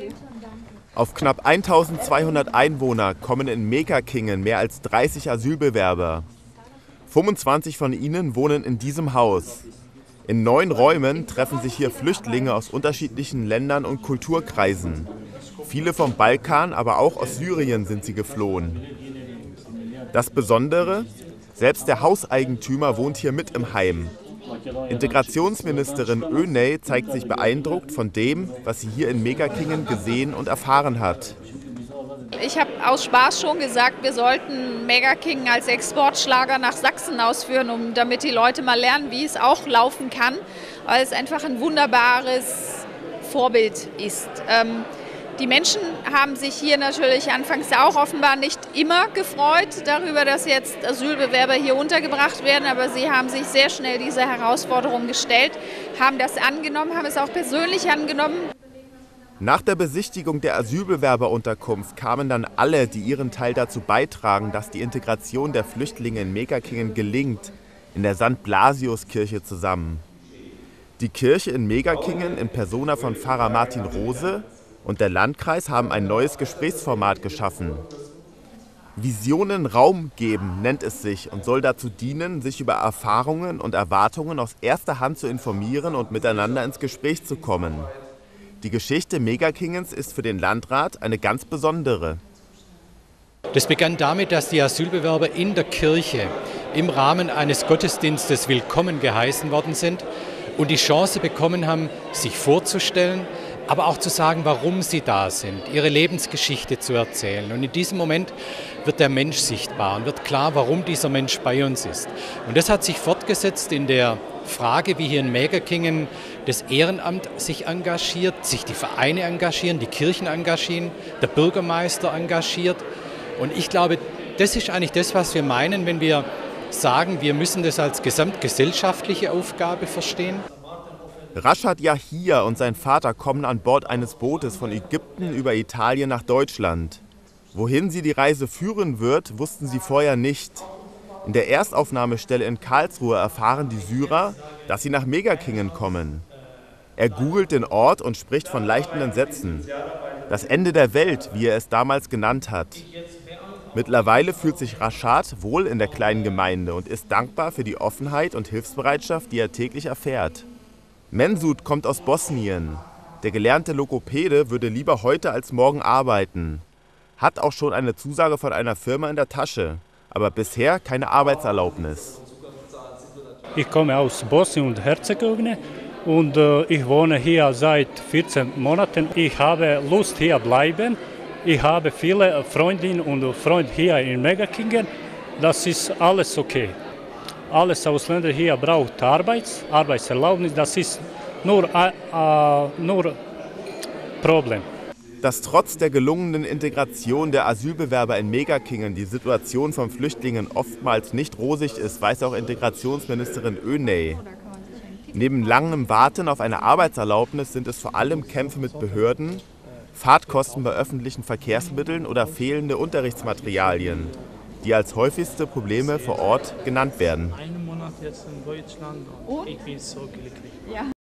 Auf knapp 1200 Einwohner kommen in Megerkingen mehr als 30 Asylbewerber. 25 von ihnen wohnen in diesem Haus. In 9 Räumen treffen sich hier Flüchtlinge aus unterschiedlichen Ländern und Kulturkreisen. Viele vom Balkan, aber auch aus Syrien sind sie geflohen. Das Besondere: Selbst der Hauseigentümer wohnt hier mit im Heim. Integrationsministerin Öney zeigt sich beeindruckt von dem, was sie hier in Megerkingen gesehen und erfahren hat. Ich habe aus Spaß schon gesagt, wir sollten Megerkingen als Exportschlager nach Sachsen ausführen, damit die Leute mal lernen, wie es auch laufen kann, weil es einfach ein wunderbares Vorbild ist. Die Menschen haben sich hier natürlich anfangs auch offenbar nicht immer gefreut darüber, dass jetzt Asylbewerber hier untergebracht werden, aber sie haben sich sehr schnell dieser Herausforderung gestellt, haben das angenommen, haben es auch persönlich angenommen. Nach der Besichtigung der Asylbewerberunterkunft kamen dann alle, die ihren Teil dazu beitragen, dass die Integration der Flüchtlinge in Megerkingen gelingt, in der St. Blasiuskirche zusammen. Die Kirche in Megerkingen in Persona von Pfarrer Martin Rose und der Landkreis haben ein neues Gesprächsformat geschaffen. Visionen Raum geben nennt es sich und soll dazu dienen, sich über Erfahrungen und Erwartungen aus erster Hand zu informieren und miteinander ins Gespräch zu kommen. Die Geschichte Megerkingens ist für den Landrat eine ganz besondere. Das begann damit, dass die Asylbewerber in der Kirche im Rahmen eines Gottesdienstes willkommen geheißen worden sind und die Chance bekommen haben, sich vorzustellen, aber auch zu sagen, warum sie da sind, ihre Lebensgeschichte zu erzählen. Und in diesem Moment wird der Mensch sichtbar und wird klar, warum dieser Mensch bei uns ist. Und das hat sich fortgesetzt in der Frage, wie hier in Megerkingen das Ehrenamt sich engagiert, sich die Vereine engagieren, die Kirchen engagieren, der Bürgermeister engagiert. Und ich glaube, das ist eigentlich das, was wir meinen, wenn wir sagen, wir müssen das als gesamtgesellschaftliche Aufgabe verstehen. Rashad Yahia und sein Vater kommen an Bord eines Bootes von Ägypten über Italien nach Deutschland. Wohin sie die Reise führen wird, wussten sie vorher nicht. In der Erstaufnahmestelle in Karlsruhe erfahren die Syrer, dass sie nach Megerkingen kommen. Er googelt den Ort und spricht von leichten Entsetzen. Das Ende der Welt, wie er es damals genannt hat. Mittlerweile fühlt sich Rashad wohl in der kleinen Gemeinde und ist dankbar für die Offenheit und Hilfsbereitschaft, die er täglich erfährt. Mensud kommt aus Bosnien. Der gelernte Logopäde würde lieber heute als morgen arbeiten. Hat auch schon eine Zusage von einer Firma in der Tasche, aber bisher keine Arbeitserlaubnis. Ich komme aus Bosnien und Herzegowina und ich wohne hier seit 14 Monaten. Ich habe Lust hier bleiben. Ich habe viele Freundinnen und Freunde hier in Megerkingen. Das ist alles okay. Alles Ausländer hier braucht Arbeitserlaubnis. Das ist nur Problem. Dass trotz der gelungenen Integration der Asylbewerber in Megerkingen die Situation von Flüchtlingen oftmals nicht rosig ist, weiß auch Integrationsministerin Öney. Neben langem Warten auf eine Arbeitserlaubnis sind es vor allem Kämpfe mit Behörden, Fahrtkosten bei öffentlichen Verkehrsmitteln oder fehlende Unterrichtsmaterialien, die als häufigste Probleme vor Ort genannt werden. Einen Monat jetzt in Deutschland und ich bin so glücklich.